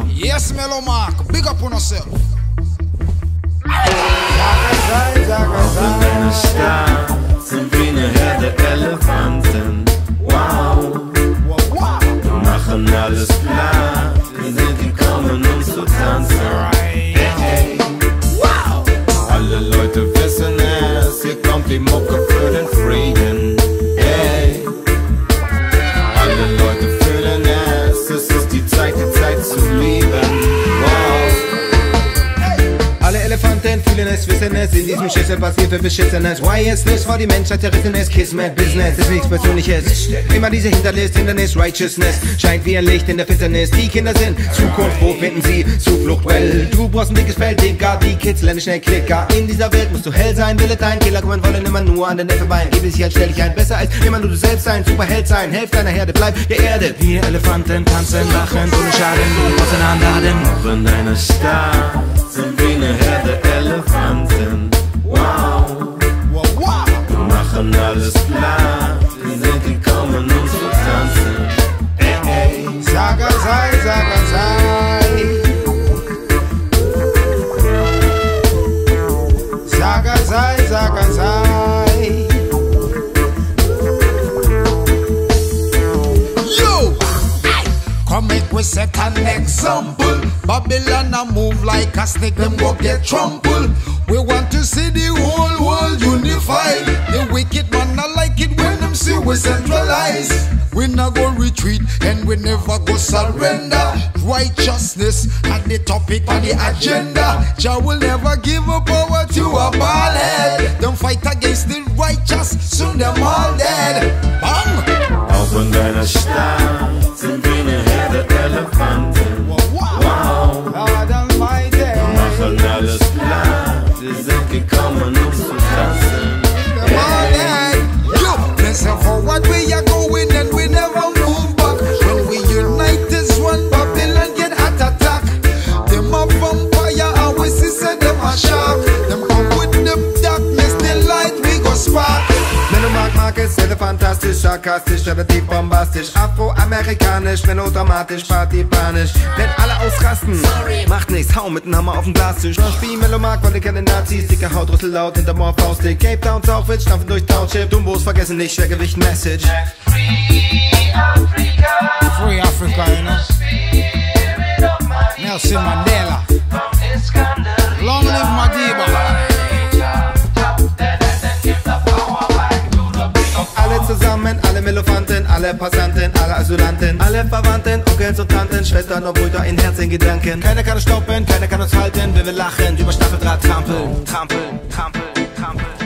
now. Yes, Mellow Mark, big up on yourself. Auf in deiner Stadt sind wie eine Herde Elefanten. Wow, wir machen alles platt. Wir sind gekommen, um zu tanzen. Hey, hey. Alle Leute wissen es, hier kommt die Mucke für den Frieden. Hey. Alle Leute fühlen es ist die Zeit zu lieben. Wow. Alle Elefanten fühlen es, wissen es, in diesem Schissel passiert für Beschissenes. Why ist nicht vor die Menschheit zerrissen ist, Kiss Mad Business, ist nichts Persönliches. Immer diese Hindernis, Righteousness, scheint wie ein Licht in der Finsternis. Die Kinder sind Zukunft, wo finden sie Zuflucht? Well, du brauchst ein dickes Feld, Digga, die Kids lernen schnell Klicker. In dieser Welt musst du hell sein, Wille dein Killer kommen wollen immer nur an den Neffe bein. Gebe sich halt, stell dich ein, besser als immer nur du selbst sein, Superheld sein, helf deiner Herde, bleib geerdet. Wir Elefanten tanzen, lachen, ohne Schaden, auseinander. Auch in deiner Stadt sind wie eine Herde Elefanten. Wow, wir machen alles platt. Wir sind gekommen, um zu tanzen. Hey, hey. Saga sei. Saga sei. Yo! Come make we set an example. Babylon a move like a snake, them go get trampled. We want to see the whole world unified. The wicked man not like it when them see we centralize. We not go retreat and we never go surrender. Righteousness at the topic on the agenda. Jah will never give up power to a bald head. Don't fight against the righteous, soon them all dead. Bang! Auch in deiner Stadt sind wir eine Herde Elefanten. Wow, wir machen alles platt. Wir sind gekommen, um zu tanzen. Listen forward, we are going and we never move back. When we unite as one, Babylon get heart attack. Them a vampire and we see say them a shark. Them come with them darkness, the light we go spark. Mellow Mark ist elefantastisch, sarkastisch, relativ bombastisch, afroamerikanisch, melodramatisch, partypanisch. Wenn alle ausrasten, macht nichts, hau mit dem Hammer auf den Glastisch. Wie Mellow Mark, weil ich keine Nazis, dicke Haut, Rüssel laut, hinterm Faustdick. Cape Town, Southwich, stampfen durch Township, Dumbos vergessen nicht, Schwergewicht, Message. Free Africa, you know. Nelson Mandela. Long live Madiba. Alle zusammen, alle Melofanten, alle Passanten, alle Asylanten, alle Verwandten, Onkels und Tanten, Schwestern und Brüder in Herz in Gedanken. Keiner kann uns stoppen, keiner kann uns halten, wenn wir lachen, über Staffeldraht trampeln, trampeln, trampeln, trampeln.